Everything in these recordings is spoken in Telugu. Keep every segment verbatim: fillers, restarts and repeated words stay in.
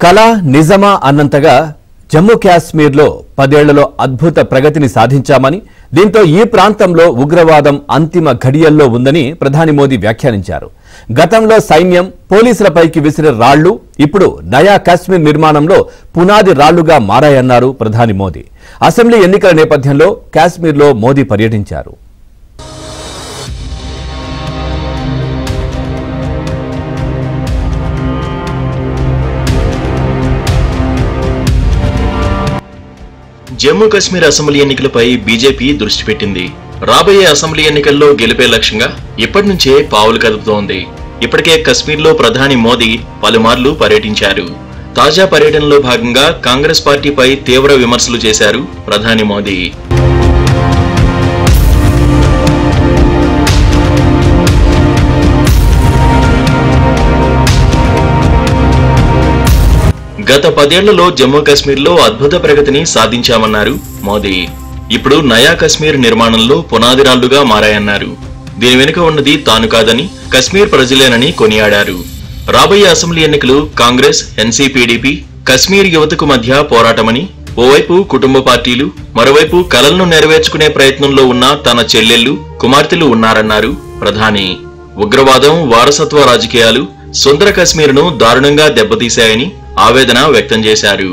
కళ నిజమా అన్నంతగా జమ్మూ కాశ్మీర్లో పదేళ్లలో అద్భుత ప్రగతిని సాధించామని, దీంతో ఈ ప్రాంతంలో ఉగ్రవాదం అంతిమ ఘడియల్లో ఉందని ప్రధాని మోదీ వ్యాఖ్యానించారు. గతంలో సైన్యం పోలీసులపైకి విసిరే రాళ్లు ఇప్పుడు నయా కాశ్మీర్ నిర్మాణంలో పునాది రాళ్లుగా మారాయన్నారు ప్రధాని మోదీ. అసెంబ్లీ ఎన్నికల నేపథ్యంలో కాశ్మీర్లో మోదీ పర్యటించారు. జమ్మూ కాశ్మీర్ అసెంబ్లీ ఎన్నికలపై బీజేపీ దృష్టి పెట్టింది. రాబోయే అసెంబ్లీ ఎన్నికల్లో గెలిపే లక్ష్యంగా ఇప్పటి నుంచే పావులు కదుపుతోంది. ఇప్పటికే కశ్మీర్లో ప్రధాని మోదీ పలుమార్లు పర్యటించారు. తాజా పర్యటనలో భాగంగా కాంగ్రెస్ పార్టీపై తీవ్ర విమర్శలు చేశారు ప్రధాని మోదీ. గత పదేళ్లలో జమ్మూ కాశ్మీర్లో అద్భుత ప్రగతిని సాధించామన్నారు మోదీ. ఇప్పుడు నయా కాశ్మీర్ నిర్మాణంలో పునాదిరాళ్లుగా మారాయన్నారు. దీని వెనుక ఉన్నది తాను కాదని కశ్మీర్ ప్రజలేనని కొనియాడారు. రాబోయే అసెంబ్లీ ఎన్నికలు కాంగ్రెస్, ఎన్సీపీడీపీ, కశ్మీర్ యువతకు మధ్య పోరాటమని, ఓవైపు కుటుంబ పార్టీలు, మరోవైపు కలలను నెరవేర్చుకునే ప్రయత్నంలో ఉన్న తన చెల్లెళ్లు, కుమార్తెలు ఉన్నారన్నారు ప్రధాని. ఉగ్రవాదం, వారసత్వ రాజకీయాలు సుందర కశ్మీర్ను దారుణంగా దెబ్బతీశాయని ఆవేదన వ్యక్తం చేశారు.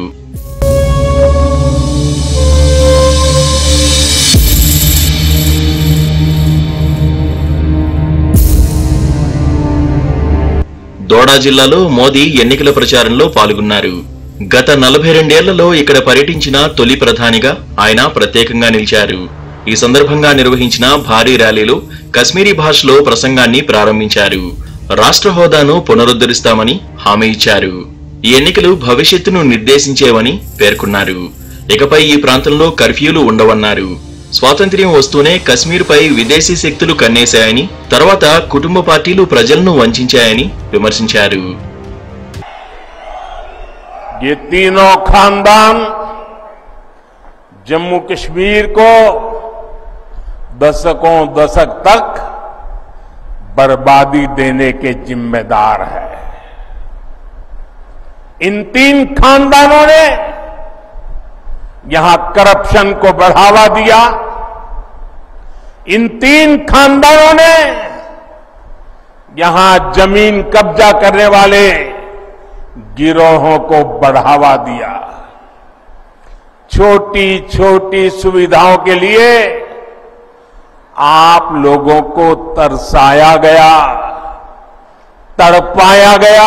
దోడా జిల్లాలో మోదీ ఎన్నికల ప్రచారంలో పాల్గొన్నారు. గత నలభై రెండేళ్లలో ఇక్కడ పర్యటించిన తొలి ప్రధానిగా ఆయన ప్రత్యేకంగా నిలిచారు. ఈ సందర్భంగా నిర్వహించిన భారీ ర్యాలీలో కశ్మీరీ భాషలో ప్రసంగాన్ని ప్రారంభించారు. రాష్ట్ర హోదాను పునరుద్ధరిస్తామని హామీ ఇచ్చారు. ఈ ఎన్నికలు భవిష్యత్తును నిర్దేశించేవని పేర్కొన్నారు. ఇకపై ఈ ప్రాంతంలో కర్ఫ్యూలు ఉండవన్నారు. స్వాతంత్ర్యం వస్తూనే కశ్మీర్పై విదేశీ శక్తులు కన్నేశాయని, తర్వాత కుటుంబ పార్టీలు ప్రజలను వంచాయని విమర్శించారు. ये तीनों खानदान जम्मू कश्मीर को दशकों दशक तक बर्बादी देने के जिम्मेदार है. इन तीन खानदानों ने यहां करप्शन को बढ़ावा दिया. इन तीन खानदानों ने यहां जमीन कब्जा करने वाले गिरोहों को बढ़ावा दिया. छोटी छोटी सुविधाओं के लिए आप लोगों को तरसाया गया, तड़पाया गया.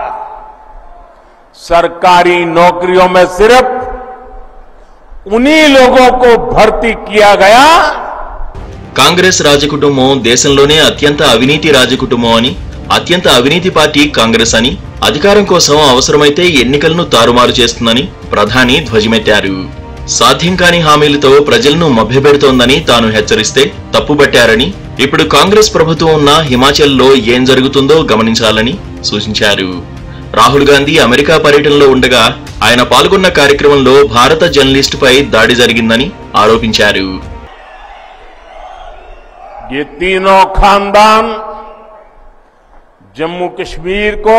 सरकारी नौकरियों में सिर्फ उन्हीं लोगों को भर्ती किया गया. కాంగ్రెస్ రాజకుటుంబం దేశంలోనే అత్యంత అవినీతి రాజకుటుంబం అని, అత్యంత అవినీతి పార్టీ కాంగ్రెస్ అని, అధికారం కోసం అవసరమైతే ఎన్నికలను తారుమారు చేస్తుందని ప్రధాని ధ్వజమెత్తారు. సాధ్యం కాని హామీలతో ప్రజలను మభ్యపెడుతోందని తాను హెచ్చరిస్తే తప్పుబట్టారని, ఇప్పుడు కాంగ్రెస్ ప్రభుత్వం ఉన్న హిమాచల్లో ఏం జరుగుతుందో గమనించాలని సూచించారు. రాహుల్ గాంధీ అమెరికా పర్యటనలో ఉండగా ఆయన పాల్గొన్న కార్యక్రమంలో భారత జర్నలిస్టుపై దాడి జరిగిందని ఆరోపించారు. ये तीनों खानदान जम्मू कश्मीर को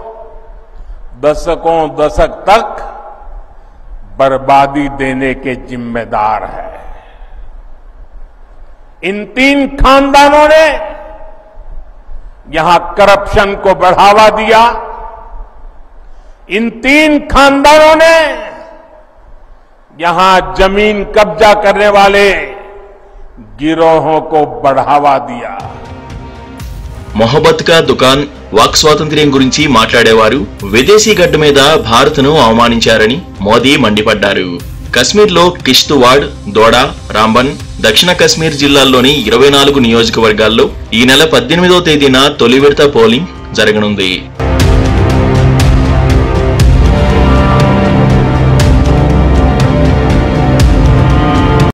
दशकों दशक तक बर्बादी देने के जिम्मेदार है. इन तीन खानदानों ने यहां करप्शन को बढ़ावा दिया. इन तीन खानदानों ने यहां जमीन कब्जा करने वाले गिरोहों को बढ़ावा दिया. మొహబ్బత్ కా దుకాన్ వాక్ స్వాతంత్ర్యం గురించి మాట్లాడేవారు విదేశీ గడ్డ మీద భారత్ను అవమానించారని మోదీ మండిపడ్డారు. కశ్మీర్లో కిష్త్వాడ్, దోడా, రాంబన్, దక్షిణ కశ్మీర్ జిల్లాల్లోని ఇరవై నాలుగు నియోజకవర్గాల్లో ఈ నెల పద్దెనిమిదో తేదీన తొలి విడత పోలింగ్ జరగనుంది.